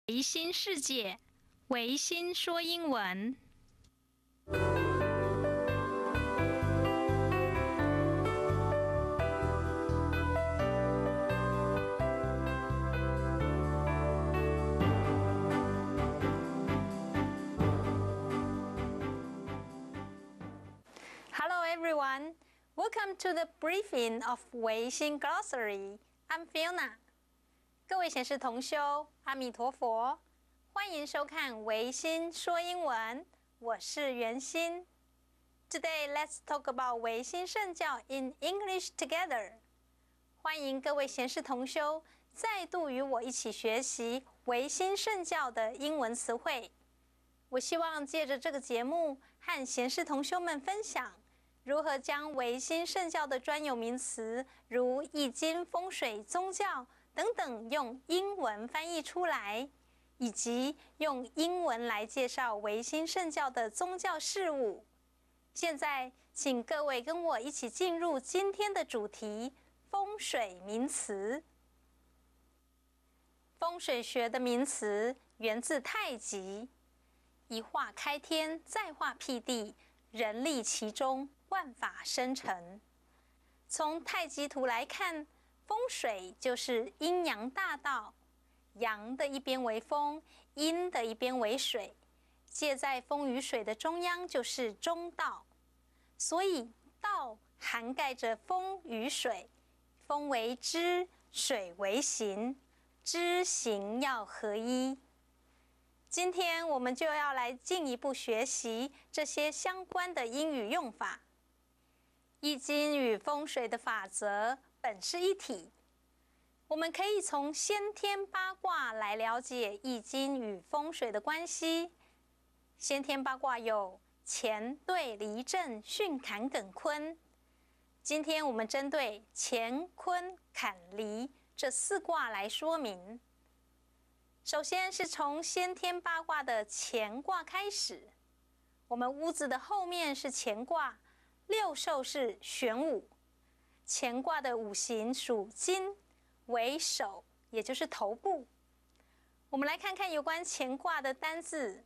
维新世界，维新说英文。Hello everyone, welcome to the briefing of 维新 Glossary. I'm Fiona. 各位贤士同修，阿弥陀佛，欢迎收看维新说英文，我是袁心。Today, let's talk about 维新圣教 in English together. 欢迎各位贤士同修再度与我一起学习维新圣教的英文词汇。我希望借着这个节目和贤士同修们分享如何将维新圣教的专有名词，如易经、风水、宗教等等用英文翻译出来，以及用英文来介绍维新圣教的宗教事务。现在，请各位跟我一起进入今天的主题——风水名词。风水学的名词源自太极，一化开天，再化辟地，人立其中，万法生成。从太极图来看，风水就是阴阳大道，阳的一边为风，阴的一边为水，介在风与水的中央就是中道。所以道涵盖着风与水，风为知，水为形，知行要合一。今天我们就要来进一步学习这些相关的英语用法。易经与风水的法则本是一体，我们可以从先天八卦来了解易经与风水的关系。先天八卦有乾、兑、离、震、巽、坎、艮、坤。今天我们针对乾、坤、坎、离这四卦来说明。首先是从先天八卦的乾卦开始，我们屋子的后面是乾卦，六兽是玄武。乾卦的五行属金，为首，也就是头部。我们来看看有关乾卦的单字。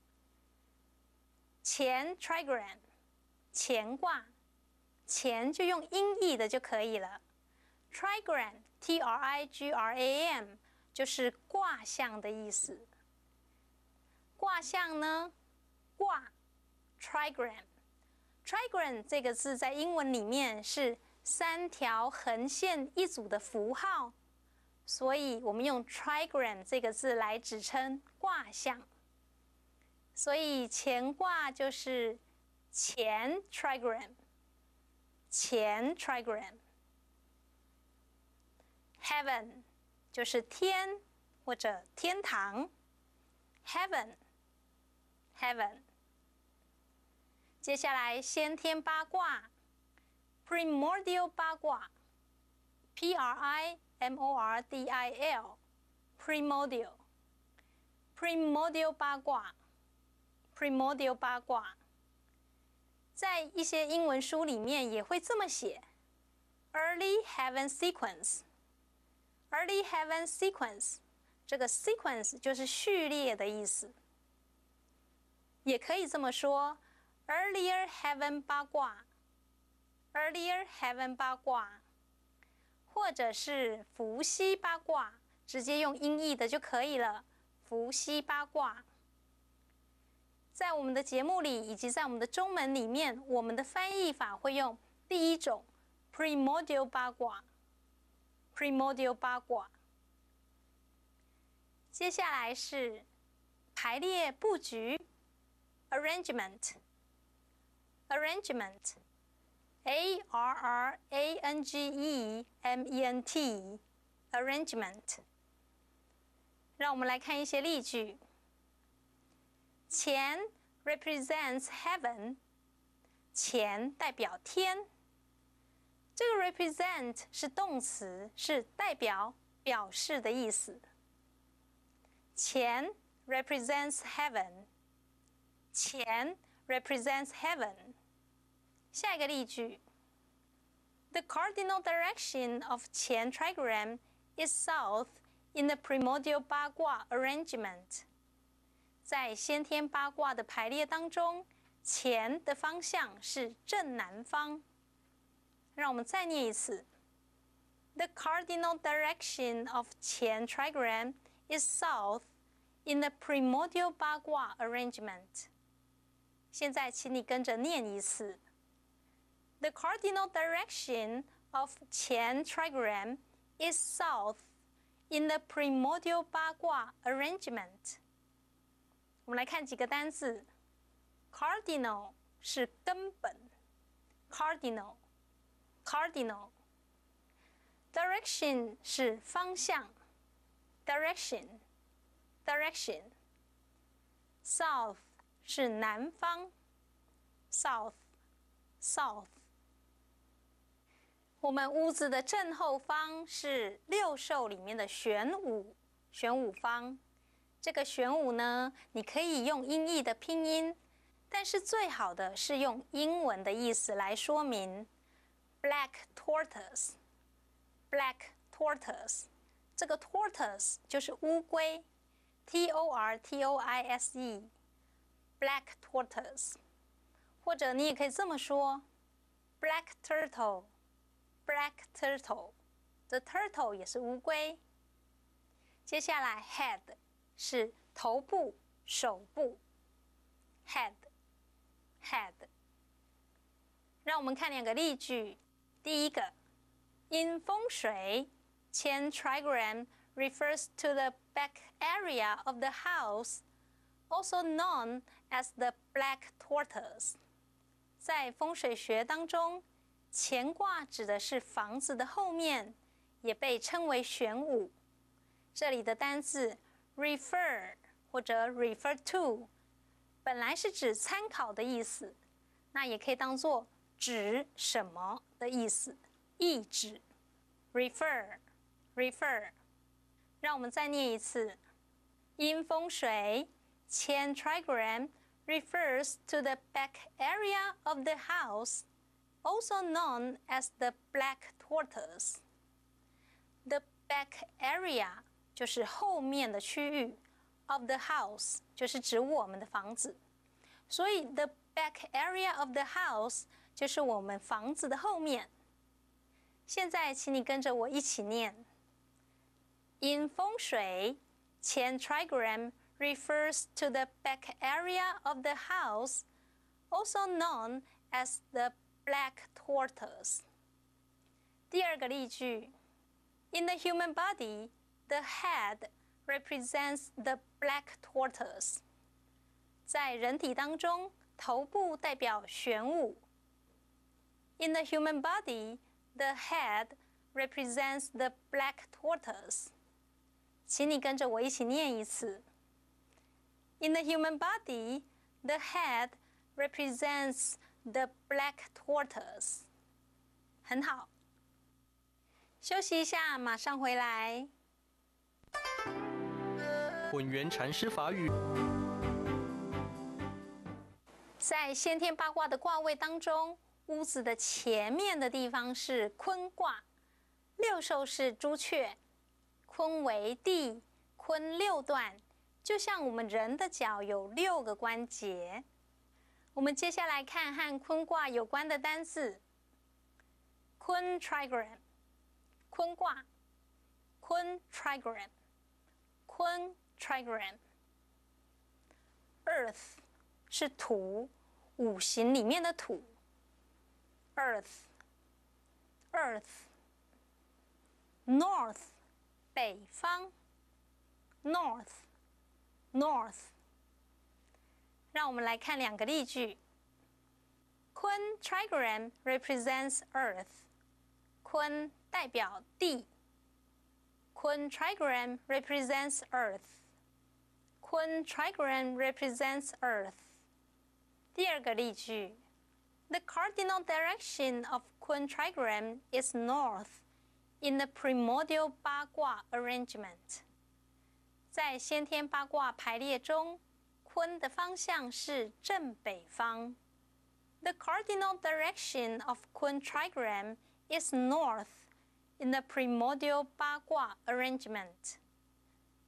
乾 trigram， 乾卦，乾就用音译的就可以了。trigram T-R-I-G-R-A-M 就是卦象的意思。卦象呢，卦 trigram。trigram 这个字在英文里面是三条横线一组的符号，所以我们用 trigram 这个字来指称卦象。所以乾卦就是乾 trigram， 乾 trigram。heaven 就是天或者天堂 ，heaven。接下来先天八卦 ，primordial 八卦 ，primordial 八卦。primordial 八卦，在一些英文书里面也会这么写 ：early heaven sequence。early heaven sequence， 这个 sequence 就是序列的意思。也可以这么说 ：earlier heaven 八卦 ，earlier heaven 八卦，或者是伏羲八卦，直接用音译的就可以了。伏羲八卦。在我们的节目里，以及在我们的中文里面，我们的翻译法会用第一种 primordial 八卦。primordial 八卦。接下来是排列布局 arrangement。arrangement arrangement。让我们来看一些例句。乾 represents heaven， 乾代表天。这个 represent 是动词，是代表、表示的意思。乾 represents heaven， 乾 represents heaven。下一个例句 ：The cardinal direction of Qian trigram is south in the primordial 八卦 arrangement， 在先天八卦的排列当中，乾的方向是正南方。让我们再念一次 ：The cardinal direction of 乾 trigram is south in the primordial 八卦 arrangement。现在，请你跟着念一次 ：The cardinal direction of 乾 trigram is south in the primordial 八卦 arrangement。我们来看几个单字 ：cardinal 是根本 ，cardinal。Direction 是方向 ，direction。South 是南方 ，south。我们屋子的正后方是六兽里面的玄武方。这个玄武呢，你可以用音译的拼音，但是最好的是用英文的意思来说明。Black tortoise， 这个 tortoise 就是乌龟 ，Tortoise，Black tortoise， 或者你也可以这么说 ，Black turtle，The turtle 也是乌龟。接下来 head 是头部、手部 ，head。让我们看两个例句。第一个 ，in 风水，乾 trigram refers to the back area of the house, also known as the black tortoise。在风水学当中，乾卦指的是房子的后面，也被称为玄武。这里的单字 refer 或者 refer to 本来是指参考的意思，那也可以当作指什么的意思，意指 refer。让我们再念一次。因风水，乾 trigram refers to the back area of the house, also known as the black tortoise. The back area 就是后面的区域 ，of the house 就是指我们的房子，所以 the back area of the house 就是我们房子的后面。现在，请你跟着我一起念。因风水，乾 trigram refers to the back area of the house, also known as the black tortoise。第二个例句 ：In the human body, the head represents the black tortoise。在人体当中，头部代表玄武。In the human body, the head represents the black tortoise。请你跟着我一起念一次。In the human body, the head represents the black tortoise。很好，休息一下，马上回来。 混元禅师法语。 在先天八卦的卦位当中，屋子的前面的地方是坤卦，六兽是朱雀，坤为地，坤六段，就像我们人的脚有6个关节。我们接下来看和坤卦有关的单字。坤 trigram， 坤卦，坤 trigram， 坤 trigram。Earth 是土，五行里面的土。Earth。North 北方。North。让我们来看两个例句。坤 trigram represents Earth。坤代表地。坤 trigram represents Earth。坤 trigram represents Earth。第二个例句 ：The cardinal direction of 坤 trigram is north in the primordial 八卦 arrangement。在先天八卦排列中，坤的方向是正北方。The cardinal direction of 坤 trigram is north in the primordial 八卦 arrangement。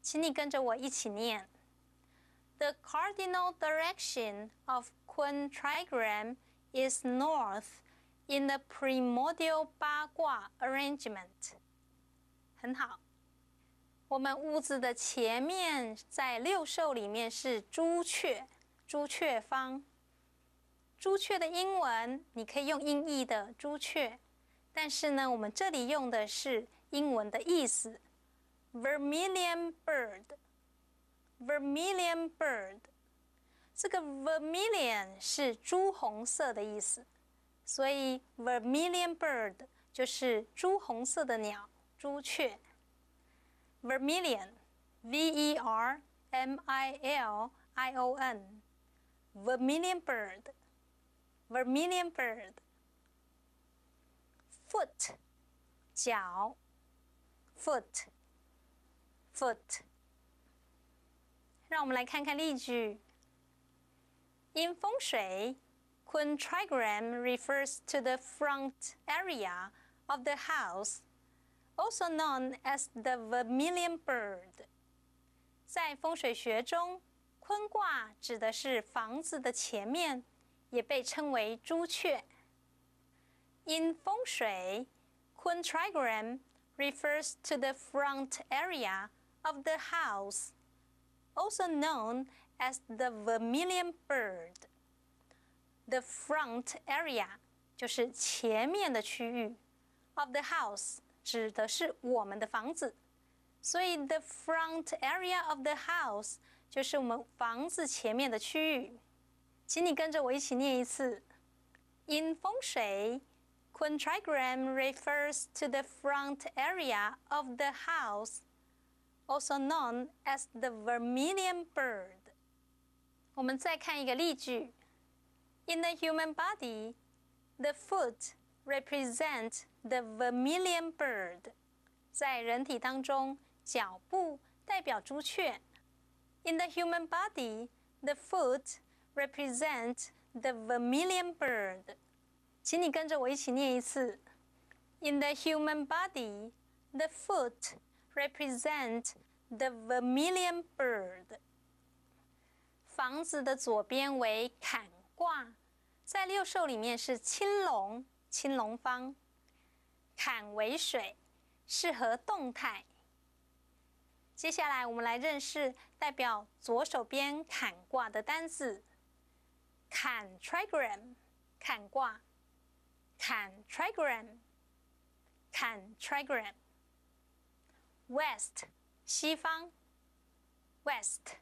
请你跟着我一起念。The cardinal direction of Kun trigram is north in the primordial 八卦 arrangement。很好。我们屋子的前面在六兽里面是朱雀，朱雀方。朱雀的英文你可以用音译的朱雀，但是呢，我们这里用的是英文的意思 ，vermilion bird。vermilion bird， 这个 vermilion 是朱红色的意思，所以 vermilion bird 就是朱红色的鸟，朱雀。Vermilion, V-E-R-M-I-L-I-O-N, vermilion bird, vermilion bird. Foot, 脚 foot, foot. 让我们来看看例句。In 风水 Kun trigram refers to the front area of the house, also known as the vermilion bird. 在风水学中，坤卦指的是房子的前面，也被称为朱雀。In 风水 Kun trigram refers to the front area of the house, also known as the vermilion bird. The front area 就是前面的区域 of the house 指的是我们的房子，所以 the front area of the house 就是我们房子前面的区域。请你跟着我一起念一次。In 风水 Kun trigram refers to the front area of the house, also known as the vermilion bird. 我们再看一个例句。In the human body, the foot represents the vermilion bird. 在人体当中，脚部代表朱雀。In the human body, the foot represents the vermilion bird. 请你跟着我一起念一次。In the human body, the foot represents the vermilion bird. 房子的左边为坎卦，在六兽里面是青龙，青龙方。坎为水，适合动态。接下来我们来认识代表左手边坎卦的单字。坎 trigram 坎卦，坎 trigram 坎 trigram。West 西方 West。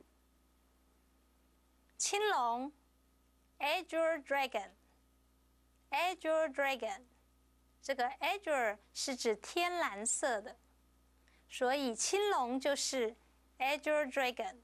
青龙 Azure dragon Azure dragon， 这个 Azure 是指天蓝色的，所以青龙就是 Azure dragon。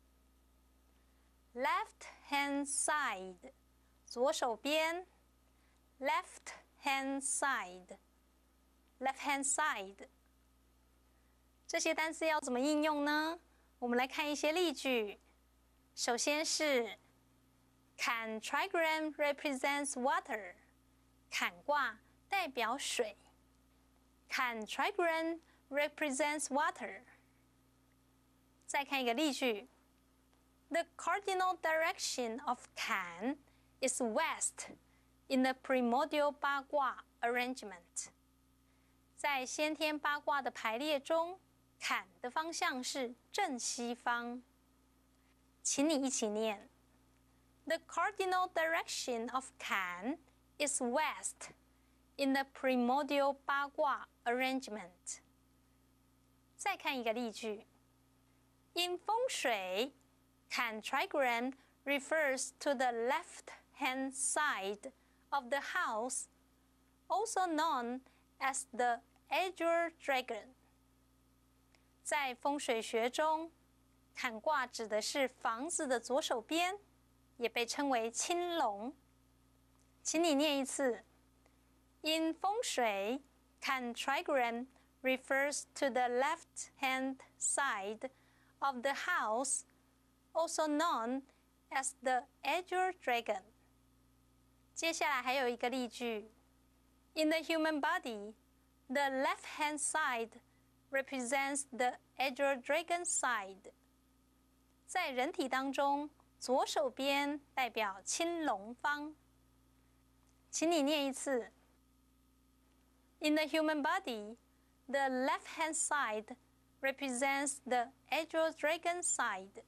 Left hand side 左手边 Left hand side Left hand side。 这些单词要怎么应用呢？我们来看一些例句。首先是 Kan trigram represents water， 坎卦代表水。Kan trigram represents water。 再看一个例句。The cardinal direction of Kan is west in the primordial 八卦 arrangement。 在先天八卦的排列中，坎的方向是正西方。请你一起念。The cardinal direction of Kan is west in the primordial 八卦 arrangement。 再看一个例句。In 风水 Kan trigram refers to the left-hand side of the house, also known as the Azure dragon。 在风水学中，坎卦指的是房子的左手边，也被称为青龙。请你念一次。In 风水 Kan trigram refers to the left-hand side of the house, also known as the Azure dragon。 接下来还有一个例句。In the human body, the left-hand side represents the Azure Dragon side。在人体当中，左手边代表青龙方。请你念一次。In the human body, the left-hand side represents the Azure Dragon side。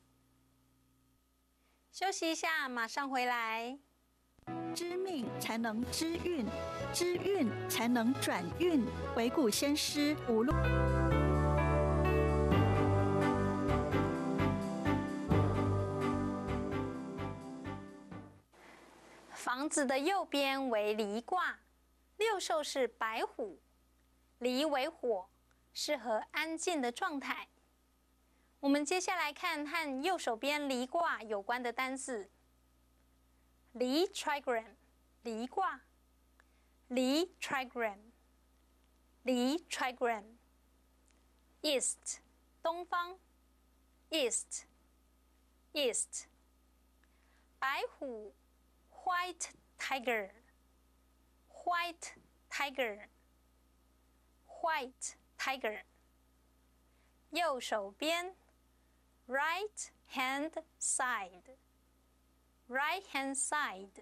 休息一下，马上回来。 知命才能知运，知运才能转运。惟古先师无路。 房子的右边为离卦，六兽是白虎，离为火，适合安静的状态。我们接下来看和右手边离卦有关的单字。离 trigram 离卦，离 trigram 离 trigram。east 东方 east east。白虎 white tiger white tiger white tiger。右手边 right hand side right hand side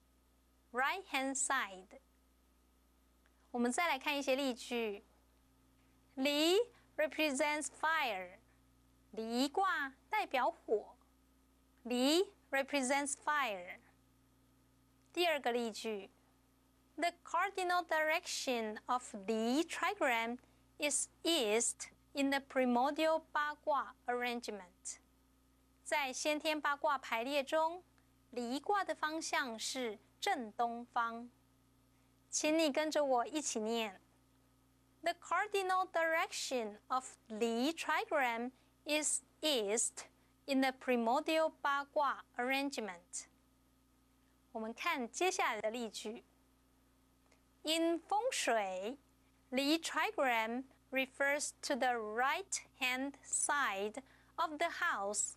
right hand side。 我们再来看一些例句。离 represents fire， 离卦代表火，离 represents fire。 第二个例句。The cardinal direction of the trigram is east in the primordial 八卦 arrangement。 在先天八卦排列中，离卦的方向是正东方。请你跟着我一起念。The cardinal direction of the trigram is east in the primordial 八卦 arrangement。 我们看接下来的例句。In 风水 the trigram refers to the right-hand side of the house,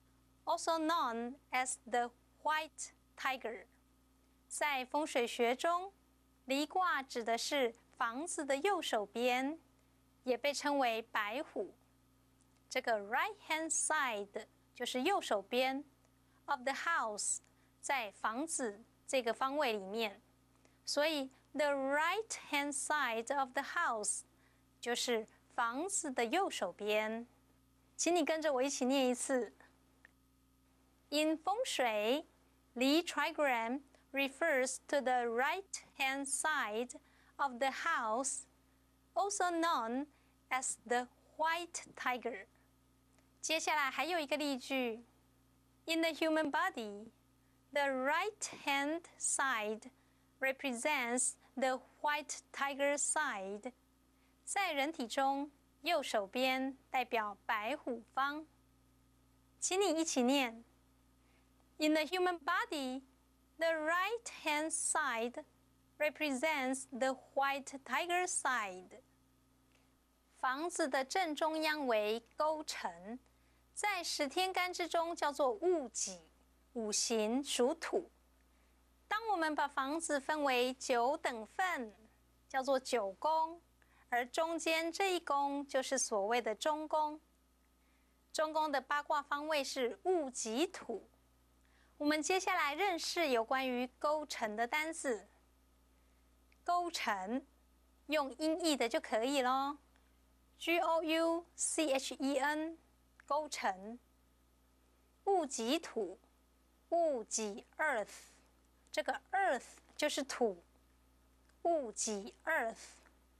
also known as the white tiger。 在风水学中，离卦指的是房子的右手边，也被称为白虎。这个 right-hand side 就是右手边 of the house， 在房子这个方位里面，所以 the right-hand side of the house 就是房子的右手边。请你跟着我一起念一次。In 风水 the trigram refers to the right-hand side of the house, also known as the white tiger。 接下来还有一个例句。In the human body, the right-hand side represents the white tiger side。 在人体中，右手边代表白虎方。请你一起念。In the human body, the right-hand side represents the white tiger side。 房子的正中央为勾陈，在10天干之中叫做戊己，五行属土。当我们把房子分为9等份，叫做9宫，而中间这一宫就是所谓的中宫。中宫的八卦方位是戊己土。我们接下来认识有关于勾陈的单字。勾陈用音译的就可以咯。Gouchen 勾陈。戊己土，戊己 earth， 这个 earth 就是土，戊己 earth。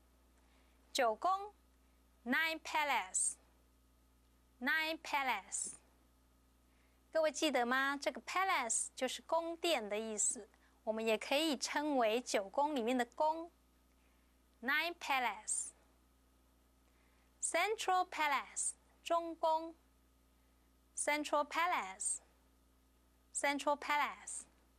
9宫 nine palace， nine palace。 各位记得吗？这个 palace 就是宫殿的意思，我们也可以称为9宫里面的宫。nine palace。 Central palace 中宫。 Central palace Central palace。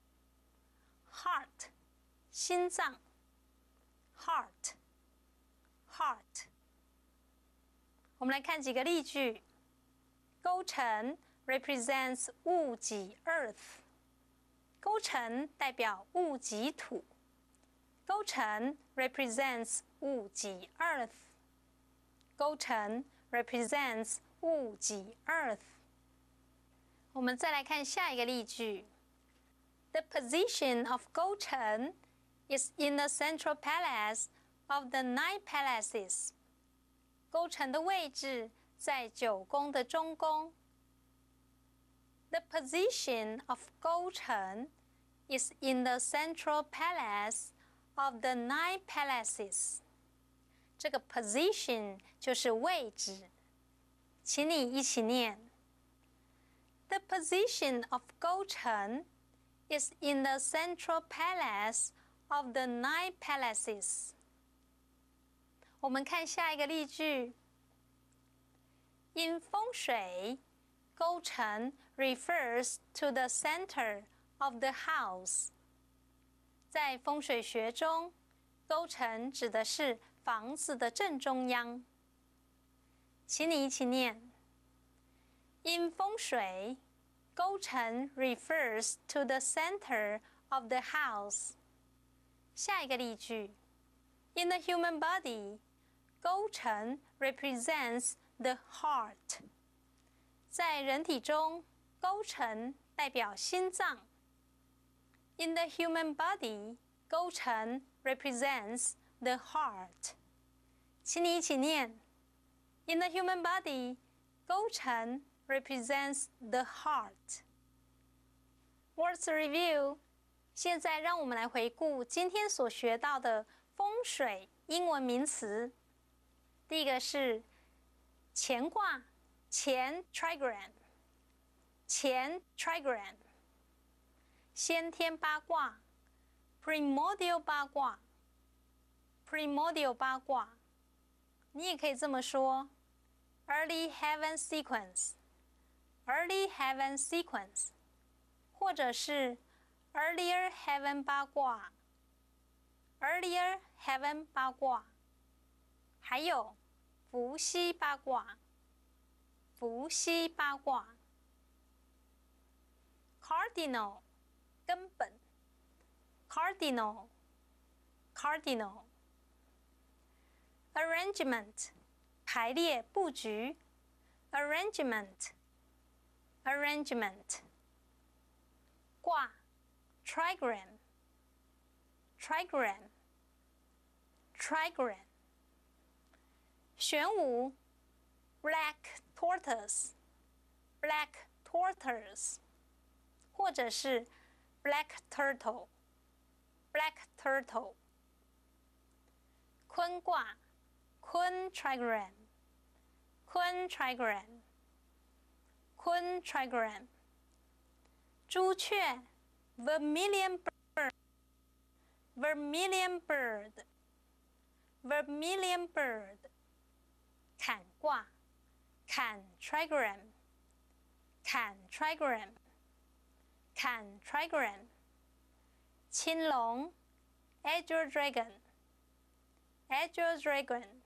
Heart 心脏。 Heart Heart。 我们来看几个例句。勾陈 represents 戊己 earth， 勾陈代表戊己土。勾陈 represents 戊己 earth。 勾陈 represents 物己 earth。我们再来看下一个例句。The position of 勾陈 is in the central palace of the 9 palaces。勾陈的位置在9宫的中宫。The position of 勾陈 is in the central palace of the 9 palaces。这个 position 就是位置，请你一起念。The position of 勾陈 is in the central palace of the 9 palaces。我们看下一个例句。In 风水，勾陈 refers to the center of the house。在风水学中，勾陈指的是房子的正中央。请你一起念。In 风水，勾陈 refers to the center of the house。下一个例句。In the human body，勾陈 represents the heart。在人体中，勾陈代表心脏。In the human body，勾陈 represents the heart。请你一起念。In the human body，勾陈 represents the heart。Words review。现在让我们来回顾今天所学到的风水英文名词。第一个是乾卦，乾 trigram， 乾 trigram。先天八卦 primordial 八卦 primordial 八卦。你也可以这么说 early heaven sequence early heaven sequence， 或者是 earlier heaven 八卦 earlier heaven 八卦。还有伏羲八卦伏羲八卦。cardinal 根本 cardinal cardinal。 arrangement 排列布局 arrangement arrangement。 卦 trigram trigram trigram。 玄武 black tortoise black tortoise， 或者是 black turtle black turtle。 坤卦坤 trigram坤 trigram坤 trigram。 朱雀 vermilion bird vermilion bird vermilion bird。 坎卦坎 trigram坎 trigram坎 trigram。 青龙 azure dragon azure dragon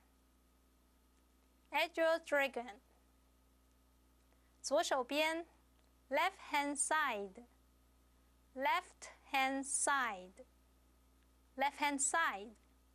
azure dragon。 左手边 left hand side left hand side left hand side。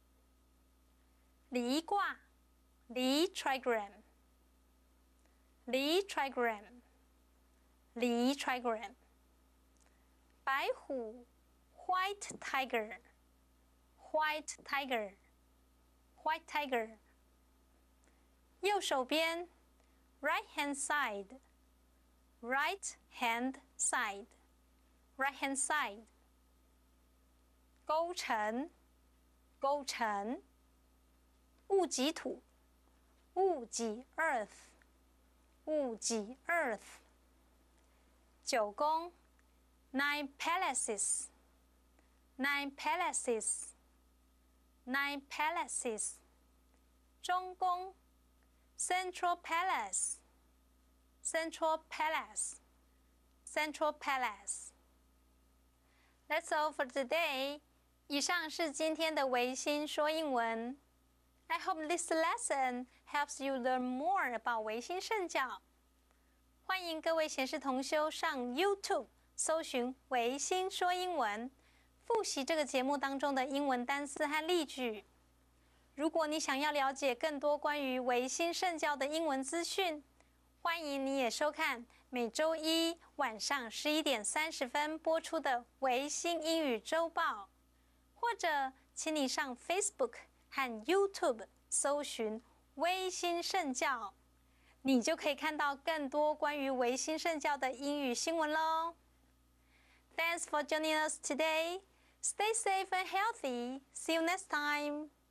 离卦离 trigram离 trigram离 trigram。 白虎 white tiger white tiger white tiger。 右手边 right hand side right hand side right hand side。 勾陈勾陈。戊己土戊己 earth戊己 earth。 九宫 nine palaces nine palaces nine palaces。 中宫 central palace central palace central palace。 That's all for today。 以上是今天的维新说英文。I hope this lesson helps you learn more about 维新圣教。欢迎各位贤士同修上 YouTube 搜寻维新说英文，复习这个节目当中的英文单词和例句。 如果你想要了解更多关于维新圣教的英文资讯，欢迎你也收看每周一晚上11:30播出的维新英语周报，或者请你上 Facebook 和 YouTube 搜寻维新圣教，你就可以看到更多关于维新圣教的英语新闻咯。Thanks for joining us today. Stay safe and healthy. See you next time.